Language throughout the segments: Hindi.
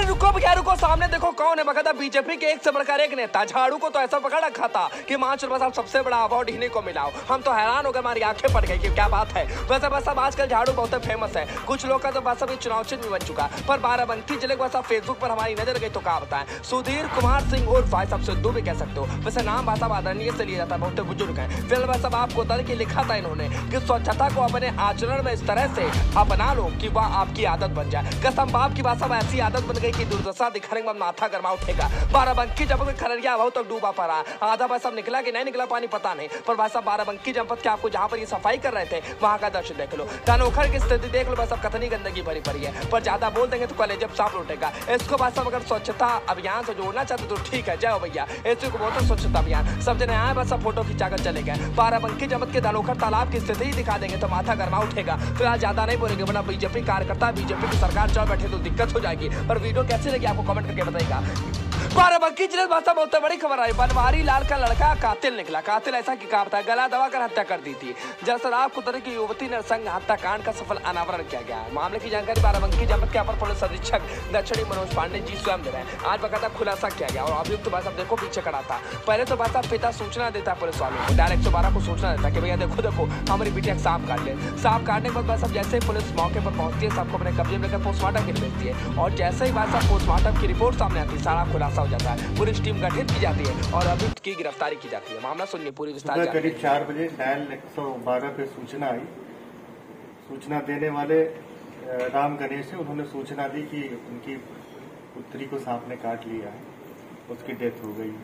अरे रुको भैया रुको, सामने देखो कौन है। बकायदा बीजेपी के एक से बढ़कर एक नेता। झाड़ू को तो ऐसा पकड़ रखा था कि मार्च साहब सबसे बड़ा अवार्ड इन्हीं को मिला। हम तो हैरान हो गए, हमारी आंखें पड़ गई कि क्या बात है। वैसे बस अब आजकल झाड़ू बहुत फेमस है, कुछ लोग का तो बस अभी चुनाव चिन्ह भी बन चुका। पर बाराबंकी जिले के बस फेसबुक पर हमारी नजर गई तो क्या बताएं, सुधीर कुमार सिंह और भाई साहब सिद्धू भी कह सकते हो। वैसे नाम भाषा आदरणीय से लिया जाता है, बहुत बुजुर्ग है। फिर बस अब आपको उतर के लिखा था इन्होंने कि स्वच्छता को अपने आचरण में इस तरह से अपना लो कि वह आपकी आदत बन जाए। कसम बाप की भाषा में ऐसी आदत बन गई कि दुर्दशा दिखाने में माथा गर्मा उठेगा। बाराबंकी जनपद खरड़िया बहुत तक डूबा पड़ा, आधा भाई साहब निकला कि नहीं निकला पानी पता नहीं। पर भाई साहब बाराबंकी जनपद के आपको जहां पर ये सफाई कर रहे थे वहां का दृश्य देख लो, धनोखर की स्थिति देख लो। बस अब कतनी गंदगी भरी पड़ी है, पर ज्यादा बोल देंगे तो कलेजे साफ लौटेगा। इसको भाई साहब अगर स्वच्छता अभियान से जोड़ना चाहते तो ठीक है, जय हो भैया। ऐसे को बोलते स्वच्छता अभियान, सब जने आए बस सब फोटो खिंचाकर चले गए। बाराबंकी जनपद के धनोखर तालाब की स्थिति ही दिखा देंगे तो माथा गर्मा उठेगा। फिलहाल ज्यादा नहीं बोलेंगे वरना बीजेपी कार्यकर्ता बीजेपी की सरकार चल बैठे तो दिक्कत हो जाएगी। पर वीडियो कैसी लगी आपको कमेंट करके बताइएगा। बाराबंकी जिले में बहुत बड़ी खबर आई, बनवारी लाल का लड़का कातिल निकला। कातिल ऐसा कि क्या बताया, गला दबाकर हत्या कर दी थी। जसराव कुतरे की युवती नरसंग हत्याकांड का सफल अनावरण किया गया है। मामले की जानकारी बाराबंकी जनपद के अपर पुलिस अधीक्षक दक्षिणी मनोज पांडे जी स्वयं दे रहे हैं। आज बकायदा खुलासा किया गया और अभियुक्त भाई साहब देखो पीछे खड़ा था। पहले तो भाई साहब पिता सूचना देता पुलिस वालों को, डायरेक्ट 112 को सूचना देता कि भैया देखो देखो हमारी बेटी सांप काट ले। सांप काटने के बाद भाई साहब जैसे ही पुलिस मौके पर पहुंचती है सबको अपने कब्जे में लेकर पोस्टमार्टम के लिए भेजती है। और जैसे ही भाई साहब पोस्टमार्टम की रिपोर्ट सामने आती है सारा खुलासा हो जाता है। पुलिस टीम गठित की जाती है और अभियुक्त की गिरफ्तारी की जाती है। मामला सुनिए पूरी विस्तार। करीब 4 बजे डायल 112 पे सूचना आई। सूचना देने वाले राम गणेश है, उन्होंने सूचना दी कि उनकी पुत्री को सांप ने काट लिया है, उसकी डेथ हो गई।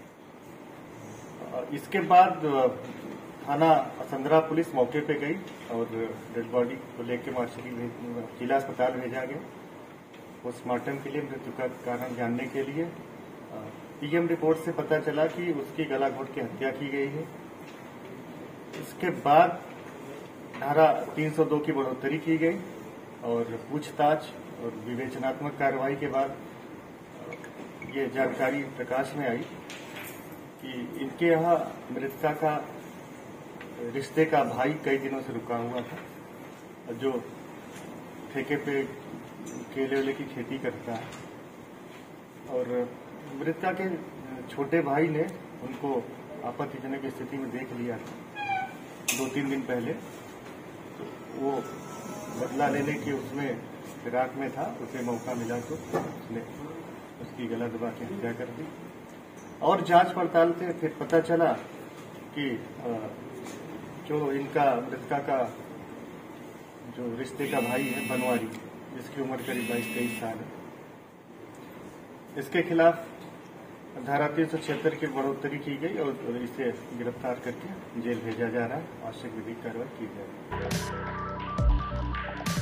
इसके बाद थाना असंदरा पुलिस मौके पे गई और डेड बॉडी को लेकर मार्शली जिला अस्पताल भेजा गया पोस्टमार्टम के लिए। मृत्यु का कारण जानने के लिए पीएम रिपोर्ट से पता चला कि उसकी गला घोट के हत्या की गई है। इसके बाद धारा 302 की बढ़ोतरी की गई और पूछताछ और विवेचनात्मक कार्रवाई के बाद ये जानकारी प्रकाश में आई कि इनके यहाँ मृतका का रिश्ते का भाई कई दिनों से रुका हुआ था, जो ठेके पे केले वेले की खेती करता है। और मृतका के छोटे भाई ने उनको आपत्तिजनक स्थिति में देख लिया था 2-3 दिन पहले, तो वो बदला लेने के उसमें फिराक में था। उसे मौका मिला तो उसने उसकी गला दबा के हत्या कर दी। और जांच पड़ताल से फिर पता चला कि जो इनका मृतका का जो रिश्ते का भाई है बनवारी, जिसकी उम्र करीब 22-23 साल है, इसके खिलाफ धारा 376 की बढ़ोतरी की गई और इसे गिरफ्तार करके जेल भेजा जा रहा है। आवश्यक विधिक कार्रवाई की जाएगी।